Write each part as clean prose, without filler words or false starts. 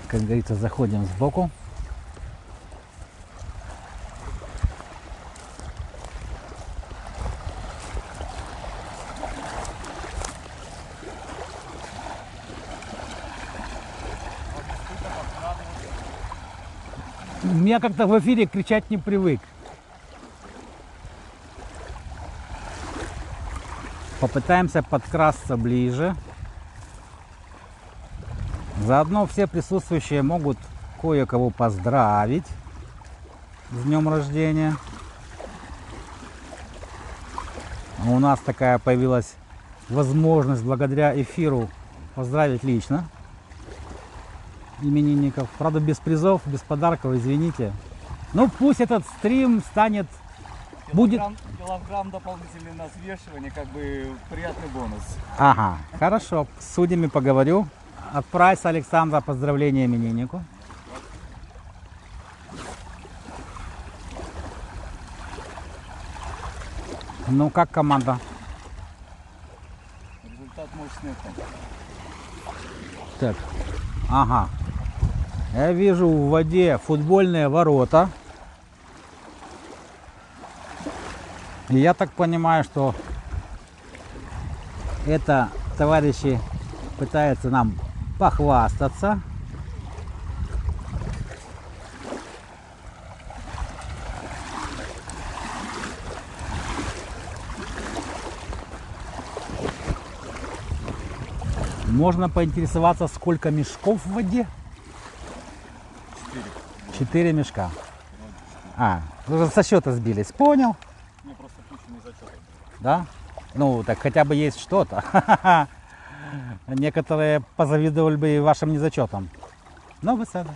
Как говорится, заходим сбоку. Я как-то в эфире кричать не привык. Попытаемся подкрасться ближе. Заодно все присутствующие могут кое-кого поздравить с днем рождения. У нас такая появилась возможность благодаря эфиру поздравить лично именинников. Правда, без призов, без подарков, извините. Ну, пусть этот стрим станет... Килограмм дополнительный на взвешивание, как бы приятный бонус. Ага, хорошо. С судьями поговорю. Отправь с Александра поздравления имениннику. Ну, как команда? Результат мощный. Так, ага. Я вижу в воде футбольные ворота. И я так понимаю, что это товарищи пытаются нам похвастаться. Можно поинтересоваться, сколько мешков в воде? 4 мешка. А, уже со счета сбились, понял? Мне просто включенный зачет. Да? Ну, так хотя бы есть что-то. Некоторые позавидовали бы и вашим незачетам. Но вы сами.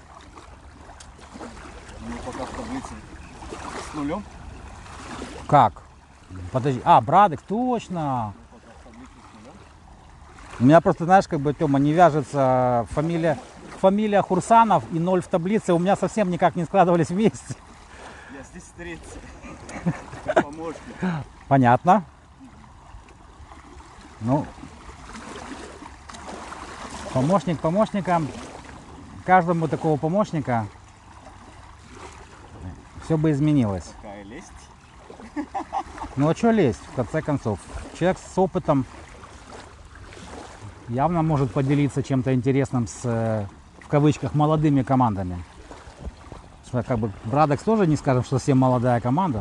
Мы пока в таблице с нулем. Как? Подожди. А, Брадекс, точно. Пока в таблице с нулем. У меня просто, знаешь, как бы, Тёма, не вяжется фамилия Хурсанов и 0 в таблице. У меня совсем никак не складывались вместе. Я здесь третий. Помощник. Понятно. Ну, помощник помощникам. Каждому такого помощника все бы изменилось. Какая лесть. Ну а что лезть, в конце концов? Человек с опытом явно может поделиться чем-то интересным с, в кавычках, молодыми командами. Что, как бы, Брадекс тоже не скажем, что совсем молодая команда.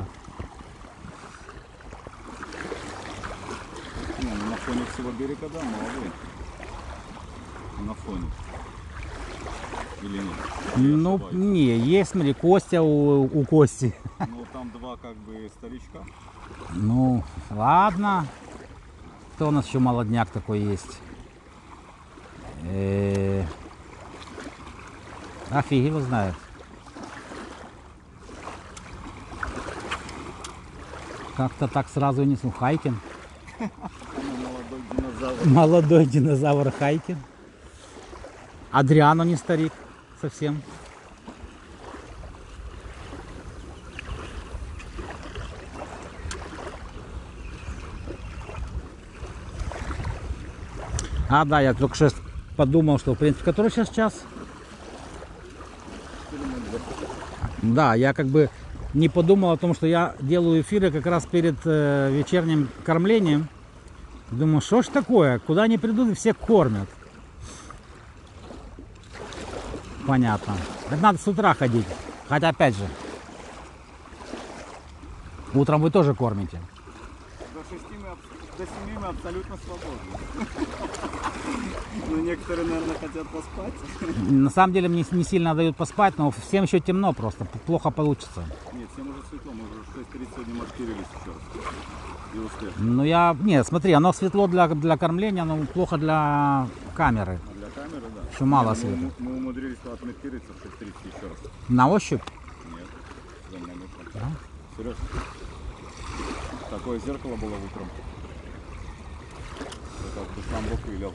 Не, ну на фоне всего берега, да, молодые. На фоне. Или нет? Ну, не, есть, смотри, Костя у Кости. Ну там два как бы старичка. Ну, ладно. Кто у нас еще молодняк такой есть? А фиг его знает. Как-то так сразу не слышу. Хайкин. Молодой динозавр. Молодой динозавр Хайкин. Адриано не старик совсем. А, да, я только что подумал, что, в принципе, который сейчас час? Да, я как бы не подумал о том, что я делаю эфиры как раз перед вечерним кормлением. Думаю, что ж такое, куда ни придут, все кормят. Понятно. Это надо с утра ходить. Хотя, опять же, утром вы тоже кормите. До 7 мы абсолютно свободны. Но некоторые, наверное, хотят поспать. На самом деле мне не сильно дают поспать, но всем еще темно просто, плохо получится. Нет, всем уже светло, мы уже в 6:30 сегодня маркировались сейчас. И успели. Ну нет, смотри, оно светло для кормления, но плохо для камеры. А для камеры, да. Еще мало Нет, света. мы умудрились отмаркироваться в 6:30 еще раз. На ощупь? Нет, за моментом. Да? Серьезно. Такое зеркало было утром. Это как бы сам Бог велел.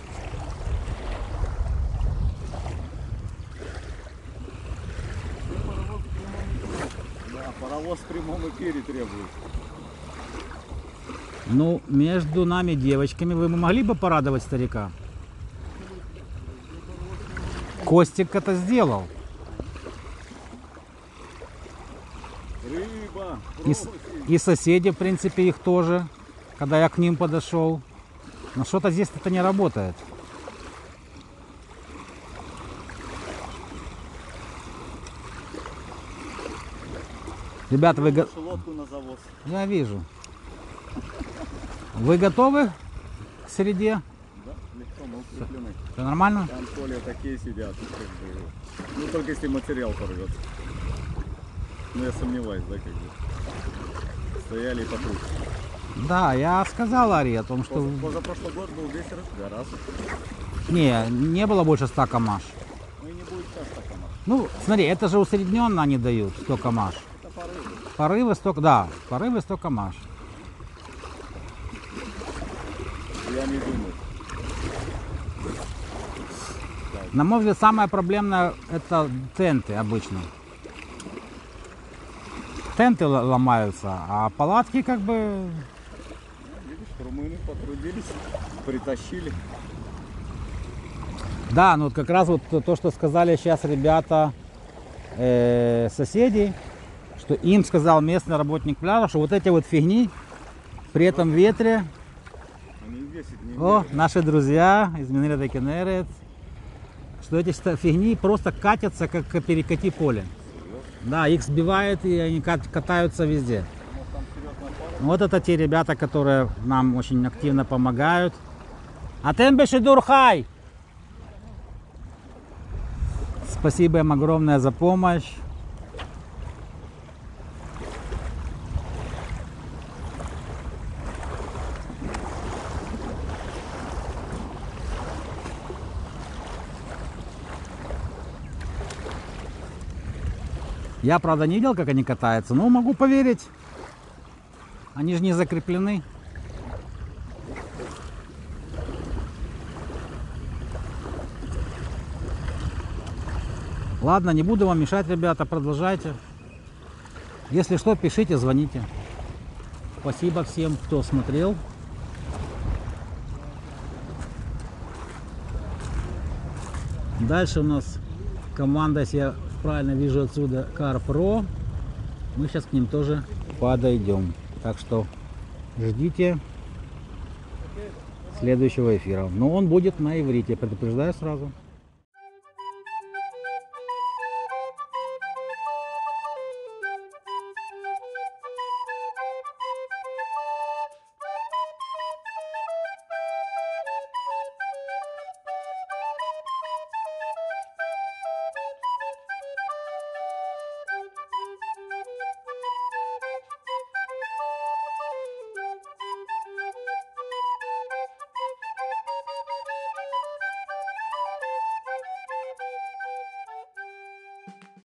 Да, паровоз в прямом эфире требует. Ну, между нами девочками вы могли бы порадовать старика? Костик это сделал. Рыба. И соседи, в принципе, их тоже, когда я к ним подошел. Но что-то здесь это не работает. Ребята, Лодку на завоз. Я вижу. Вы готовы к среде? Да, легко, мы укреплены. Все нормально? Там Коля такие сидят. Ну только если материал порвется. Ну я сомневаюсь, да, как бы. Стояли и покрутили. Да, я сказал Ари о том, что... Позапрошлый год был весь раз. Не было больше 100 камаш. Ну и не будет часто команд. Ну, смотри, это же усредненно они дают 100 камаш. Это порывы. Порывы 100, да, порывы 100 камаш. Я не думаю. На мой взгляд, самое проблемное это тенты обычно. Тенты ломаются, а палатки как бы... Видишь, румыны потрудились, притащили. Да, ну вот как раз вот то, что сказали сейчас ребята, соседи, что им сказал местный работник пляжа, что вот эти вот фигни при этом ветре... Они весят не О, наши друзья из Минерета Кенерет, что эти фигни просто катятся, как перекати поле. Да, их сбивает, и они катаются везде. Вот это те ребята, которые нам очень активно помогают. Атембеши Дурхай! Спасибо им огромное за помощь. Я, правда, не видел, как они катаются, но могу поверить. Они же не закреплены. Ладно, не буду вам мешать, ребята, продолжайте. Если что, пишите, звоните. Спасибо всем, кто смотрел. Дальше у нас команда, если я правильно вижу отсюда, CarPro. Мы сейчас к ним тоже подойдем. Так что ждите следующего эфира. Но он будет на иврите, предупреждаю сразу.